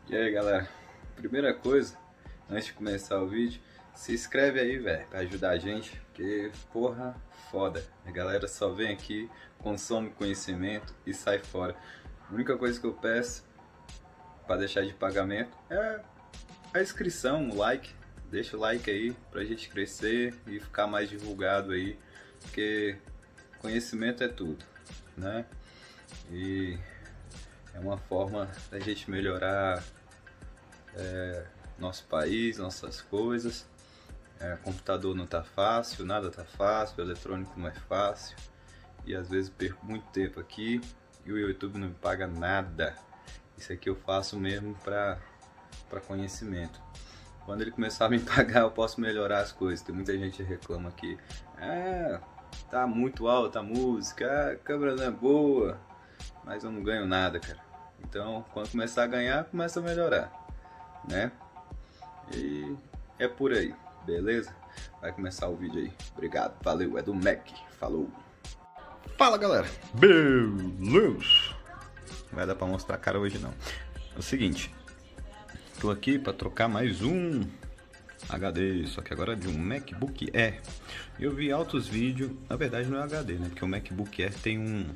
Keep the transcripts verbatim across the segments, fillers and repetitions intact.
E aí galera, primeira coisa, antes de começar o vídeo, se inscreve aí, velho, pra ajudar a gente, porque porra, foda. A galera só vem aqui, consome conhecimento e sai fora. A única coisa que eu peço pra deixar de pagamento é a inscrição, o like. Deixa o like aí pra gente crescer e ficar mais divulgado aí, porque conhecimento é tudo, né? E é uma forma da gente melhorar é, nosso país, nossas coisas. É, computador não tá fácil, nada tá fácil, eletrônico não é fácil. E às vezes perco muito tempo aqui e o YouTube não me paga nada. Isso aqui eu faço mesmo para para conhecimento. Quando ele começar a me pagar, eu posso melhorar as coisas. Tem muita gente que reclama aqui, ah, tá muito alta a música, ah, a câmera não é boa, mas eu não ganho nada, cara. Então, quando começar a ganhar, começa a melhorar, né? E é por aí, beleza? Vai começar o vídeo aí. Obrigado, valeu, é do Mac, falou. Fala, galera, beleza? Não vai dar pra mostrar a cara hoje não. É o seguinte, tô aqui para trocar mais um H D, só que agora de um MacBook Air. Eu vi altos vídeos, na verdade não é H D, né? Porque o MacBook Air tem um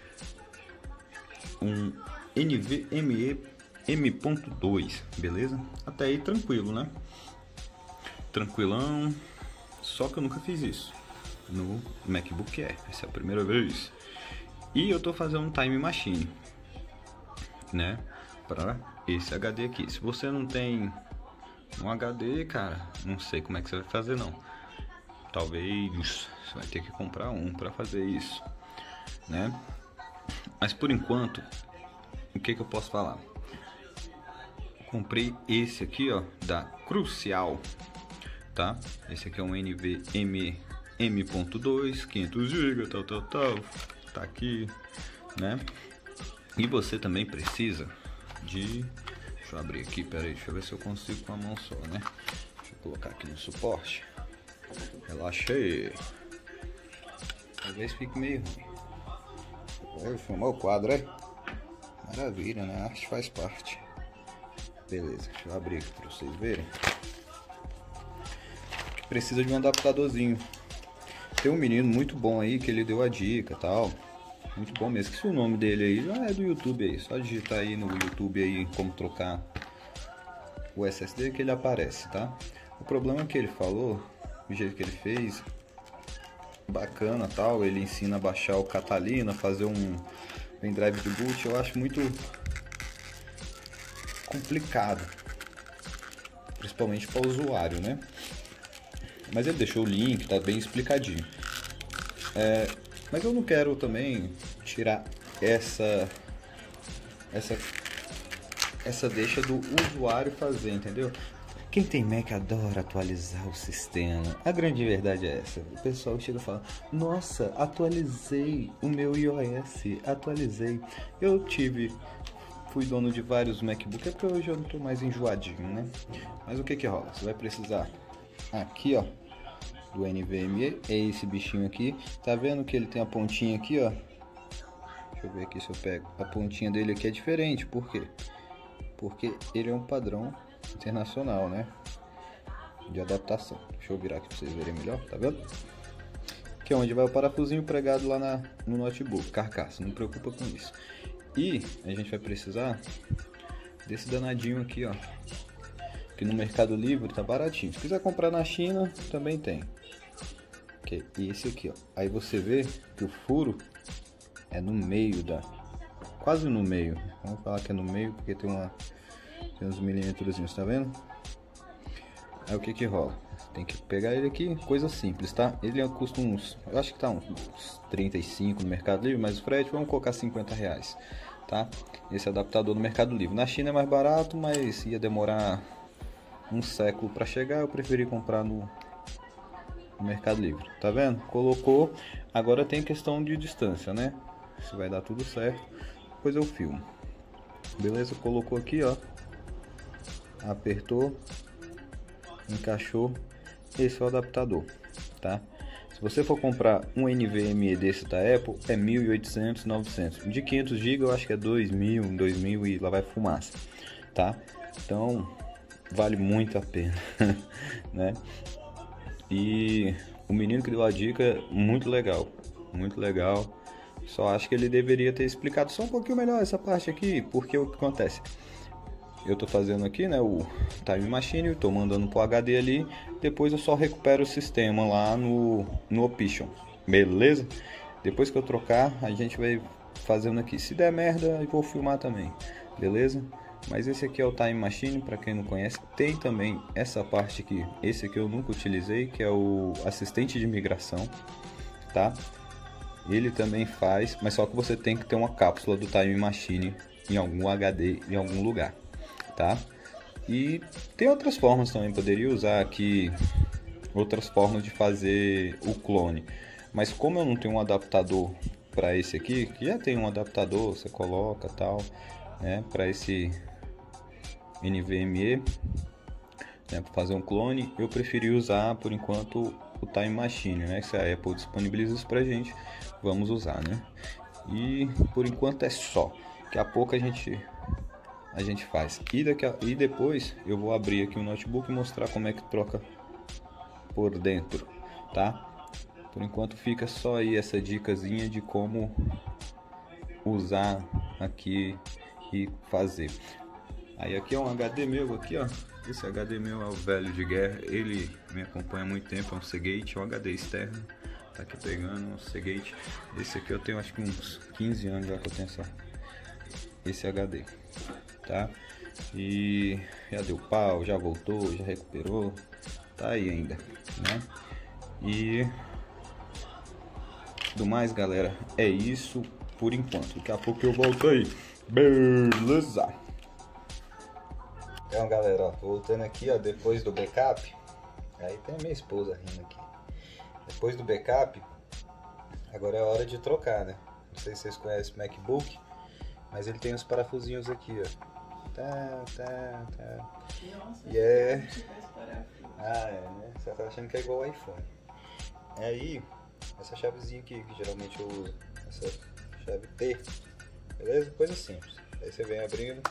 um NVMe M ponto dois, beleza? Até aí tranquilo, né? Tranquilão. Só que eu nunca fiz isso no MacBook Air, essa é a primeira vez. E eu tô fazendo um Time Machine, né? Para esse H D aqui. Se você não tem um H D, cara, não sei como é que você vai fazer não. Talvez você vai ter que comprar um para fazer isso, né? Mas por enquanto, o que que eu posso falar? Comprei esse aqui, ó, da Crucial, tá? Esse aqui é um NVMe M ponto dois, quinhentos gigas, tal, tal, tal. Tá aqui, né? E você também precisa de... Deixa eu abrir aqui, pera aí, deixa eu ver se eu consigo com a mão só, né? Deixa eu colocar aqui no suporte. Relaxa aí. Talvez fique meio ruim. Vai filmar o quadro, é? Maravilha, né? A arte faz parte. Beleza, deixa eu abrir aqui pra vocês verem. Precisa de um adaptadorzinho. Tem um menino muito bom aí que ele deu a dica e tal. Muito bom mesmo. Esqueci o nome dele aí, já é do YouTube aí. Só digitar aí no YouTube aí como trocar o S S D que ele aparece, tá? O problema é que ele falou, o jeito que ele fez, bacana tal. Ele ensina a baixar o Catalina, fazer um pendrive de boot. Eu acho muito complicado, principalmente para o usuário, né? Mas ele deixou o link, tá bem explicadinho. É, mas eu não quero também tirar essa essa essa deixa do usuário fazer, entendeu? Quem tem Mac adora atualizar o sistema. A grande verdade é essa. O pessoal chega e fala: nossa, atualizei o meu iOS, atualizei. Eu tive, fui dono de vários MacBook, é porque hoje eu não tô mais enjoadinho, né? Mas o que que rola? Você vai precisar aqui, ó, do NVMe, é esse bichinho aqui. Tá vendo que ele tem a pontinha aqui, ó? Deixa eu ver aqui se eu pego. A pontinha dele aqui é diferente, por quê? Porque ele é um padrão internacional, né? De adaptação. Deixa eu virar aqui pra vocês verem melhor, tá vendo? Que é onde vai o parafusinho pregado lá na, no notebook, carcaça, não preocupa com isso. E a gente vai precisar desse danadinho aqui, ó, que no Mercado Livre tá baratinho. Se quiser comprar na China, também tem. Que é esse aqui, ó. Aí você vê que o furo é no meio da... Quase no meio. Vamos falar que é no meio porque tem uma... Tem uns milímetrozinhos, tá vendo? Aí o que que rola? Tem que pegar ele aqui, coisa simples, tá? Ele custa uns... Eu acho que tá uns trinta e cinco no Mercado Livre, mas o frete, vamos colocar cinquenta reais, tá? Esse adaptador no Mercado Livre. Na China é mais barato, mas ia demorar um século para chegar. Eu preferi comprar no, no Mercado Livre, tá vendo? Colocou, agora tem questão de distância, né? Se vai dar tudo certo, depois eu filmo. Beleza? Colocou aqui, ó, apertou, encaixou. Esse é o adaptador, tá? Se você for comprar um NVMe desse da Apple, é mil e oitocentos, novecentos. De quinhentos gigas eu acho que é dois mil, dois mil e lá vai fumaça, tá? Então vale muito a pena, né? E o menino que deu a dica é muito legal, muito legal. Só acho que ele deveria ter explicado só um pouquinho melhor essa parte aqui, porque o que acontece? Eu tô fazendo aqui, né, o Time Machine, tô mandando pro H D ali, depois eu só recupero o sistema lá no, no Option, beleza? Depois que eu trocar, a gente vai fazendo aqui. Se der merda, eu vou filmar também, beleza? Mas esse aqui é o Time Machine, para quem não conhece. Tem também essa parte aqui, esse aqui eu nunca utilizei, que é o assistente de migração, tá? Ele também faz, mas só que você tem que ter uma cápsula do Time Machine em algum H D, em algum lugar, tá? E tem outras formas também, poderia usar aqui outras formas de fazer o clone, mas como eu não tenho um adaptador para esse aqui, que já tem um adaptador, você coloca tal, né, para esse N V M E, né, para fazer um clone, eu preferi usar por enquanto o Time Machine, né? Se a Apple disponibiliza isso pra gente, vamos usar, né? E por enquanto é só. Daqui a pouco a gente a gente faz. E daqui a, e depois eu vou abrir aqui o notebook e mostrar como é que troca por dentro, tá? Por enquanto fica só aí essa dicasinha de como usar aqui e fazer. Aí aqui é um H D meu aqui, ó. Esse H D meu é o velho de guerra, ele me acompanha há muito tempo, é um Seagate, é um H D externo, tá aqui pegando um Seagate. Esse aqui eu tenho acho que uns quinze anos já que eu tenho essa, esse H D, tá? E já deu pau, já voltou, já recuperou, tá aí ainda, né? E do mais, galera, é isso por enquanto. Daqui a pouco eu volto aí, beleza? Então, galera, ó, voltando aqui, ó, depois do backup, aí tem a minha esposa rindo aqui. Depois do backup, agora é a hora de trocar, né? Não sei se vocês conhecem o MacBook, mas ele tem os parafusinhos aqui, ó. Tá, tá, tá. Nossa, e é... Ah, é, né? Você tá achando que é igual ao iPhone. Aí, essa chavezinha aqui, que geralmente eu uso, essa chave T, beleza? Coisa simples. Aí você vem abrindo.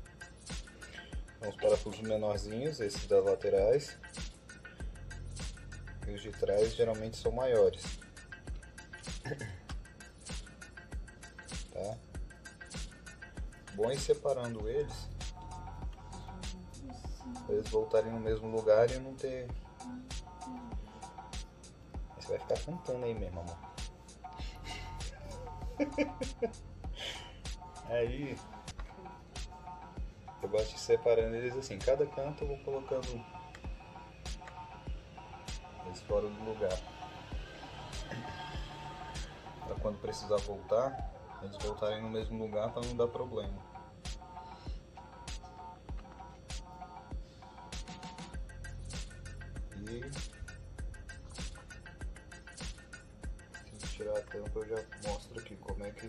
Os parafusos menorzinhos, esses das laterais, e os de trás geralmente são maiores, tá? Bom ir separando eles, para eles voltarem no mesmo lugar e não ter... Você vai ficar cantando aí mesmo, amor. Aí... eu gosto de separando eles assim, cada canto eu vou colocando eles fora do lugar, para quando precisar voltar, eles voltarem no mesmo lugar para não dar problema. E se tirar a tampa eu já mostro aqui como é que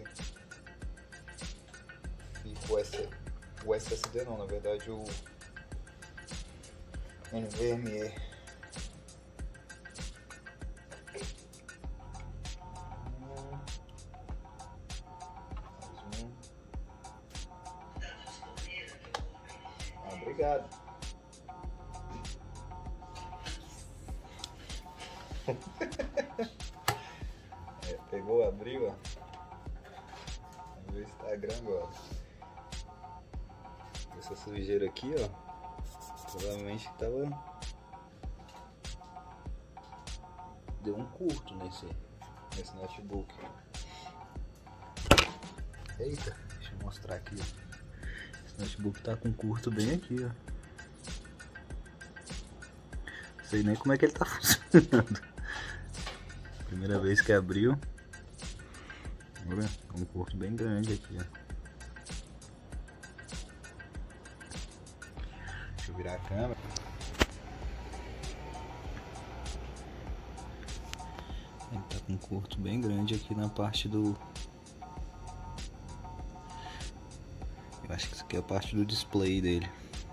fica o S o S S D não, na verdade o N V M E. Mais um. Ah, obrigado. É, pegou, abriu, ó. Vamos ver o Instagram agora. Essa sujeira aqui, ó, provavelmente tava... deu um curto nesse, nesse notebook. Eita, deixa eu mostrar aqui, ó. Esse notebook tá com curto bem aqui, ó. Não sei nem como é que ele tá funcionando. Primeira vez que abriu. Olha, um curto bem grande aqui, ó. Deixa eu virar a câmera. Ele tá com um curto bem grande aqui na parte do... eu acho que isso aqui é a parte do display dele.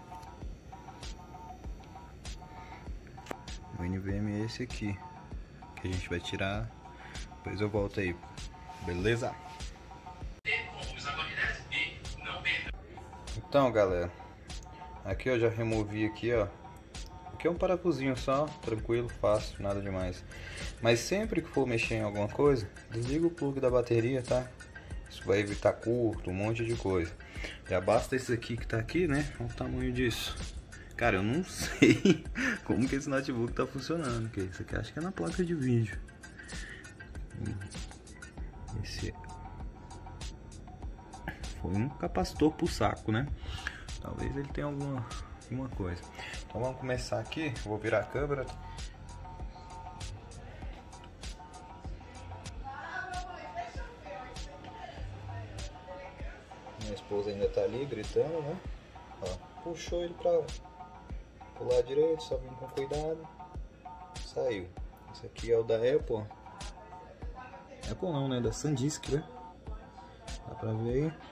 O N V M é esse aqui, que a gente vai tirar. Depois eu volto aí, beleza? Então, galera, Aqui eu já removi aqui, ó. Aqui é um parafusinho só, tranquilo, fácil, nada demais. Mas sempre que for mexer em alguma coisa, desliga o plug da bateria, tá? Isso vai evitar curto, um monte de coisa. Já basta esse aqui que tá aqui, né? Olha o tamanho disso. Cara, eu não sei como que esse notebook tá funcionando. Que isso aqui acho que é na placa de vídeo. Esse foi um capacitor pro saco, né? Talvez ele tenha alguma, alguma coisa. Então vamos começar aqui. Vou virar a câmera. Minha esposa ainda tá ali gritando, né? Ó, puxou ele pra pro lado direito, só vim com cuidado. Saiu. Esse aqui é o da Apple. Apple não, né? Da SanDisk, né? Dá pra ver aí.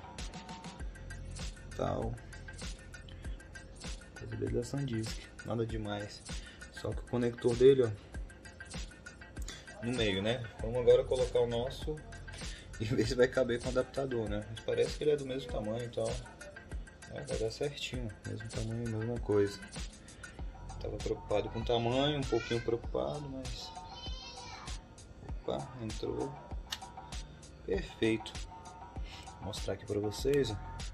Tal. Coisa dele da SanDisk. Nada demais. Só que o conector dele, ó, no meio, né? Vamos agora colocar o nosso e ver se vai caber com o adaptador, né? Mas parece que ele é do mesmo tamanho e tal. É, vai dar certinho. Mesmo tamanho, mesma coisa. Tava preocupado com o tamanho, um pouquinho preocupado, mas... Opa, entrou. Perfeito. Vou mostrar aqui pra vocês, ó.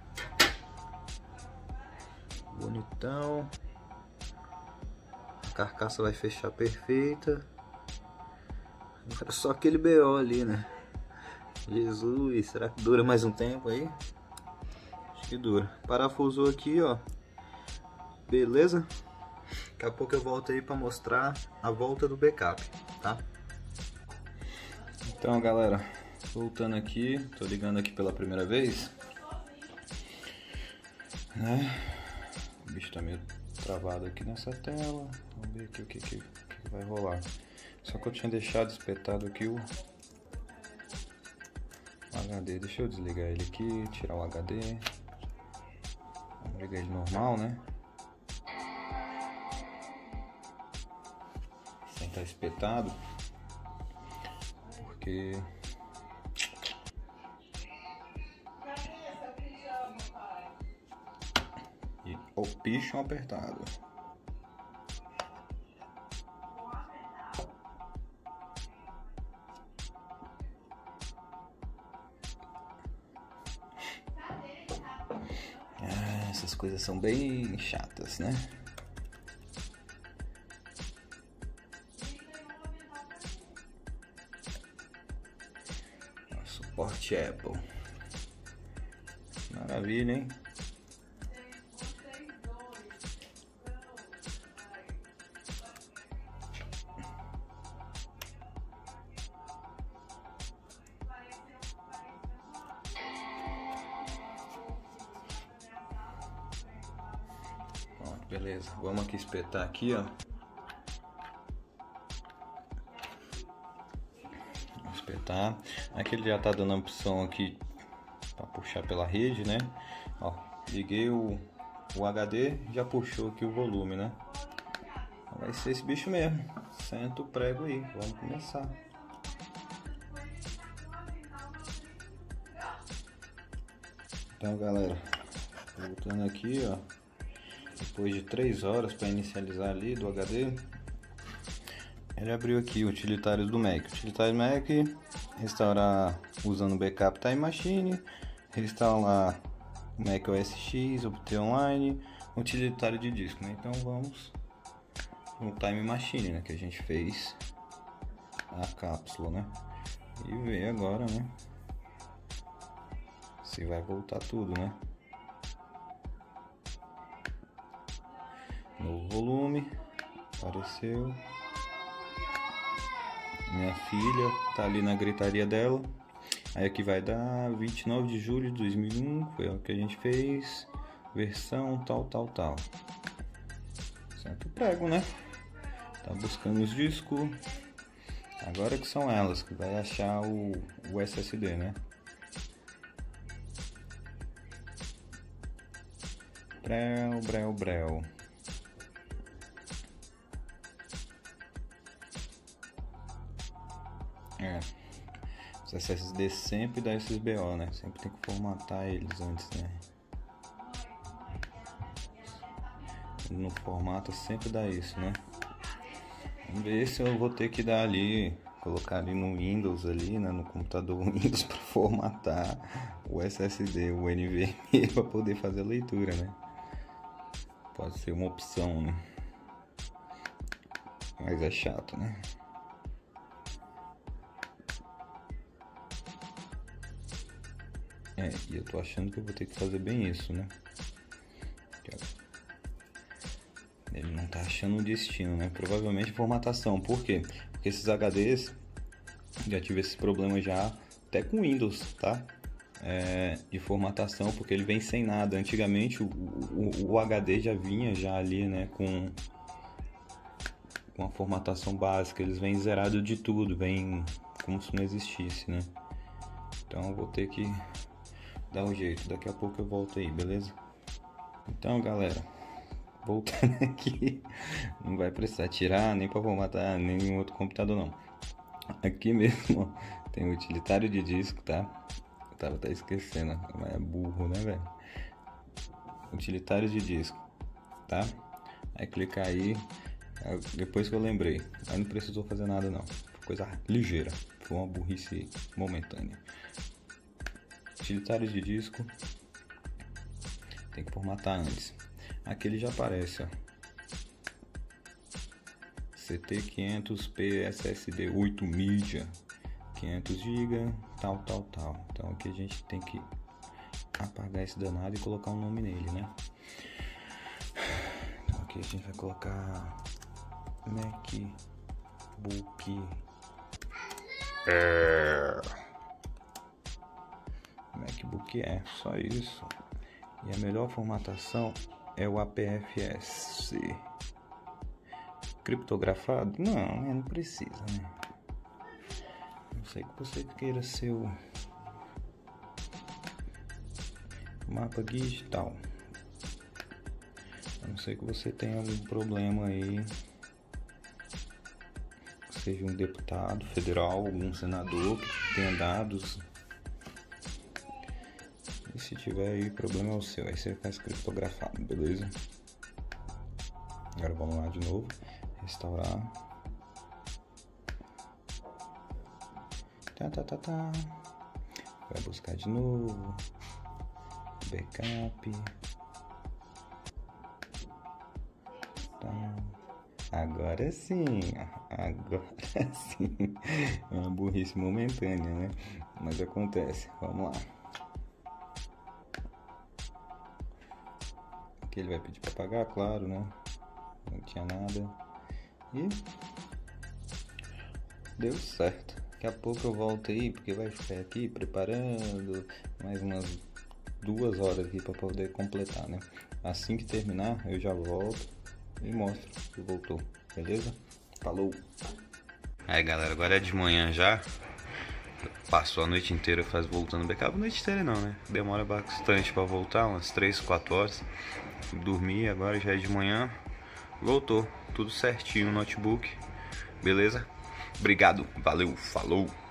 Bonitão. A carcaça vai fechar perfeita. Agora só aquele B O ali, né? Jesus, será que dura mais um tempo aí? Acho que dura. Parafusou aqui, ó. Beleza? Daqui a pouco eu volto aí pra mostrar a volta do backup, tá? Então, galera, voltando aqui, tô ligando aqui pela primeira vez, né? O bicho tá meio travado aqui nessa tela. Vamos ver aqui o que, que, que vai rolar. Só que eu tinha deixado espetado aqui o H D. Deixa eu desligar ele aqui, tirar o H D. Vamos ligar ele normal, né? Sem estar espetado. Porque... E o pichão apertado. Ah, essas coisas são bem chatas, né? Suporte Apple. Maravilha, hein? Pronto, beleza. Vamos aqui espetar aqui, ó. Espetar. Aqui ele já tá dando a opção aqui para puxar pela rede, né? Ó, liguei o, o H D, já puxou aqui o volume, né? Vai ser esse bicho mesmo. Senta o prego aí, vamos começar. Então, galera, voltando aqui, ó, depois de três horas para inicializar ali do H D, ele abriu aqui utilitários do Mac. Utilitário Mac, restaurar usando backup Time Machine, restaurar o Mac O S X, obter online, utilitário de disco, né? Então vamos no Time Machine, né, que a gente fez a cápsula, né? E ver agora, né, se vai voltar tudo, né? Novo volume, apareceu. Minha filha tá ali na gritaria dela. Aí aqui vai dar vinte e nove de julho de dois mil e um, foi o que a gente fez. Versão tal, tal, tal. Senta o prego, né? Tá buscando os discos. Agora que são elas que vai achar o, o S S D, né? Breu, breu, breu. É, os S S D sempre dá esses B O, né? Sempre tem que formatar eles antes, né? no formato sempre dá isso, né? Vamos ver se eu vou ter que dar ali, colocar ali no Windows ali, né, no computador Windows para formatar o S S D, o N V M e para poder fazer a leitura, né? Pode ser uma opção, né? Mas é chato, né? É, e eu tô achando que eu vou ter que fazer bem isso, né? Ele não tá achando um destino, né? Provavelmente formatação. Por quê? Porque esses H Ds, já tive esse problema já até com Windows, tá? É, de formatação, porque ele vem sem nada. Antigamente o, o, o H D já vinha já ali, né? Com, com a formatação básica. Eles vêm zerado de tudo, vem como se não existisse, né? Então eu vou ter que dar um jeito. Daqui a pouco eu volto aí, beleza? Então, galera, voltando aqui, não vai precisar tirar nem para formatar nenhum outro computador não. Aqui mesmo ó, tem o utilitário de disco, tá? Eu tava até esquecendo, mas é burro, né, velho? Utilitário de disco, tá? Aí clicar aí, depois que eu lembrei, aí não precisou fazer nada não, coisa ligeira, foi uma burrice momentânea. Utilitário de disco, tem que formatar antes. Aqui ele já aparece, ó. C T quinhentos P S S D oito mídia, quinhentos gigas, tal, tal, tal. Então aqui a gente tem que apagar esse danado e colocar um nome nele, né? Então aqui a gente vai colocar MacBook Air. MacBook Air, só isso. E a melhor formatação é o A P F S. Criptografado? Não, não precisa, né? Não sei que você queira ser o mapa digital. A não ser que você tenha algum problema aí, seja um deputado federal, algum senador que tenha dados. E se tiver aí, problema é o seu, aí você faz criptografado, beleza? Agora vamos lá de novo, restaurar. Tá, tá, tá, tá. Vai buscar de novo. Backup. Tá. Agora sim, agora sim. É uma burrice momentânea, né? Mas acontece, vamos lá. Aqui ele vai pedir para pagar, claro, né? Não tinha nada. E deu certo. Daqui a pouco eu volto aí, porque vai ficar aqui preparando mais umas duas horas aqui para poder completar, né? Assim que terminar, eu já volto e mostro que voltou, beleza? Falou! Aí galera, agora é de manhã já. Passou a noite inteira faz voltando backup. A noite inteira não, né? Demora bastante para voltar, umas três, quatro horas. Dormi, agora já é de manhã. Voltou, tudo certinho o notebook. Beleza? Obrigado, valeu, falou!